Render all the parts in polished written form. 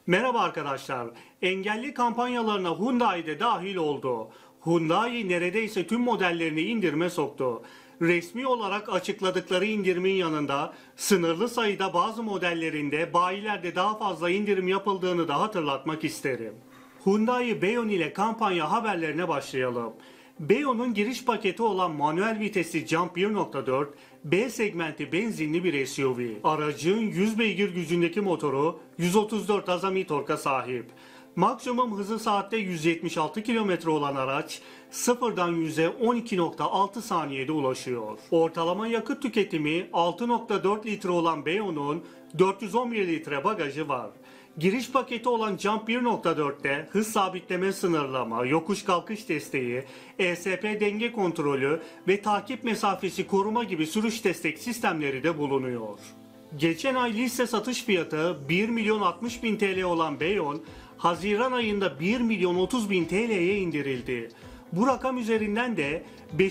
Merhaba arkadaşlar. Engelli kampanyalarına Hyundai de dahil oldu. Hyundai neredeyse tüm modellerini indirime soktu. Resmi olarak açıkladıkları indirimin yanında sınırlı sayıda bazı modellerinde bayilerde daha fazla indirim yapıldığını da hatırlatmak isterim. Hyundai Beyon ile kampanya haberlerine başlayalım. Beyon'un giriş paketi olan manuel vitesli Jump 1.4 B segmenti benzinli bir SUV. Aracın 100 beygir gücündeki motoru 134 azami torka sahip. Maksimum hızı saatte 176 km olan araç sıfırdan 100'e 12.6 saniyede ulaşıyor. Ortalama yakıt tüketimi 6.4 litre olan Beyon'un 411 litre bagajı var. Giriş paketi olan Jump 1.4'te hız sabitleme sınırlama, yokuş kalkış desteği, ESP denge kontrolü ve takip mesafesi koruma gibi sürüş destek sistemleri de bulunuyor. Geçen ay liste satış fiyatı 1 milyon 60 bin TL olan Beyon, Haziran ayında 1 milyon 30 bin TL'ye indirildi. Bu rakam üzerinden de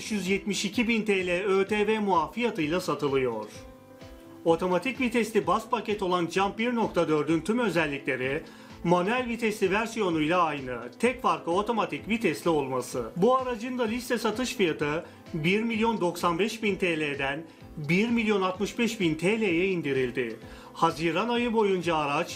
572 bin TL ÖTV muaf fiyatıyla satılıyor. Otomatik vitesli bas paket olan Jump 1.4'ün tüm özellikleri manuel vitesli versiyonuyla aynı. Tek farkı otomatik vitesli olması. Bu aracın da liste satış fiyatı 1 milyon 95 bin TL'den 1 milyon 65 bin TL'ye indirildi. Haziran ayı boyunca araç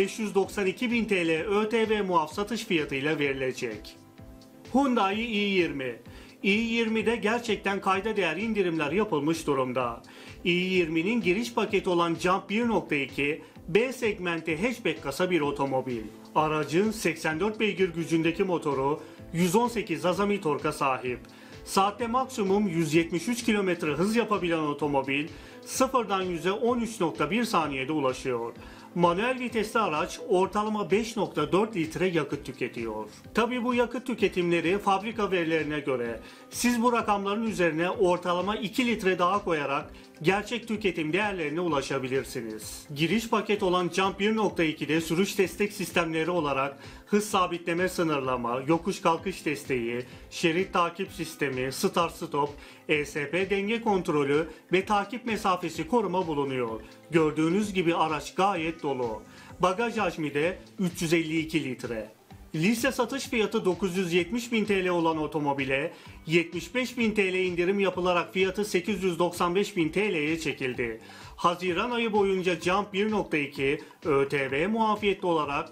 592 bin TL ÖTV muaf satış fiyatıyla verilecek. Hyundai i20. i20'de gerçekten kayda değer indirimler yapılmış durumda. i20'nin giriş paketi olan Jump 1.2 B segmenti hatchback kasa bir otomobil. Aracın 84 beygir gücündeki motoru 118 azami torka sahip. Saatte maksimum 173 km hız yapabilen otomobil sıfırdan 100'e 13.1 saniyede ulaşıyor. Manuel vitesli araç ortalama 5.4 litre yakıt tüketiyor. Tabi bu yakıt tüketimleri fabrika verilerine göre. Siz bu rakamların üzerine ortalama 2 litre daha koyarak gerçek tüketim değerlerine ulaşabilirsiniz. Giriş paket olan Jump 1.2'de sürüş destek sistemleri olarak hız sabitleme sınırlama, yokuş kalkış desteği, şerit takip sistemi, start stop, ESP denge kontrolü ve takip mesafesi koruma bulunuyor. Gördüğünüz gibi araç gayet dolu. Bagaj hacmi de 352 litre. Liste satış fiyatı 970 bin TL olan otomobile 75 bin TL indirim yapılarak fiyatı 895 bin TL'ye çekildi. Haziran ayı boyunca Jump 1.2 ÖTV muafiyetli olarak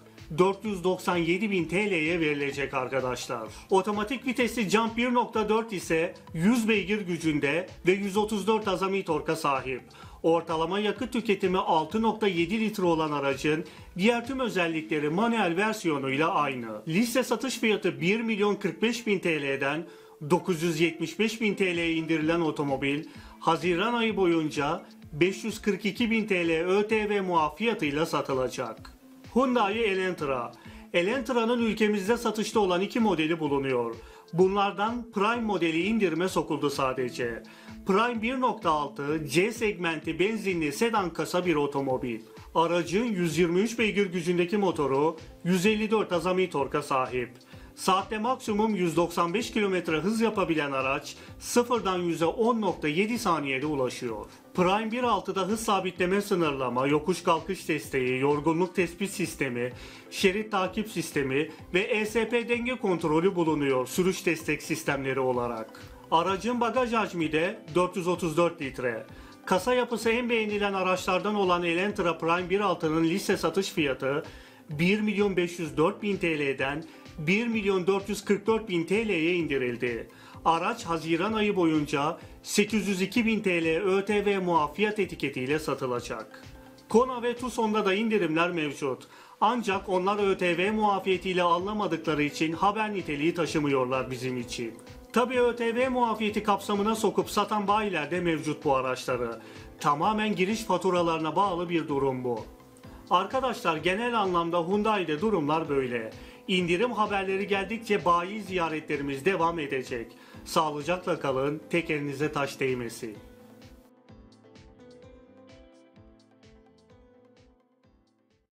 497 bin TL'ye verilecek arkadaşlar. Otomatik vitesli Jump 1.4 ise 100 beygir gücünde ve 134 azami torka sahip. Ortalama yakıt tüketimi 6.7 litre olan aracın diğer tüm özellikleri manuel versiyonuyla aynı. Liste satış fiyatı 1 milyon 45 bin TL'den 975 bin TL'ye indirilen otomobil Haziran ayı boyunca 542 bin TL ÖTV muaf fiyatıyla satılacak. Hyundai Elantra. Elantra'nın ülkemizde satışta olan iki modeli bulunuyor. Bunlardan Prime modeli indirime sokuldu sadece. Prime 1.6 C segmenti benzinli sedan kasa bir otomobil. Aracın 123 beygir gücündeki motoru 154 azami torka sahip. Saatte maksimum 195 km hız yapabilen araç sıfırdan 100'e 10.7 saniyede ulaşıyor. Prime 1.6'da hız sabitleme sınırlama, yokuş kalkış desteği, yorgunluk tespit sistemi, şerit takip sistemi ve ESP denge kontrolü bulunuyor sürüş destek sistemleri olarak. Aracın bagaj hacmi de 434 litre. Kasa yapısı en beğenilen araçlardan olan Elantra Prime 1.6'nın liste satış fiyatı 1 milyon 504 bin TL'den 1 milyon 444 bin TL'ye indirildi. Araç Haziran ayı boyunca 802 bin TL ÖTV muaf fiyat etiketiyle satılacak. Kona ve Tucson'da da indirimler mevcut. Ancak onlar ÖTV muafiyetiyle alınamadıkları için haber niteliği taşımıyorlar bizim için. Tabi ÖTV muafiyeti kapsamına sokup satan bayiler de mevcut bu araçları. Tamamen giriş faturalarına bağlı bir durum bu. Arkadaşlar genel anlamda Hyundai'de durumlar böyle. İndirim haberleri geldikçe bayi ziyaretlerimiz devam edecek. Sağlıcakla kalın, tek elinize taş değmesin.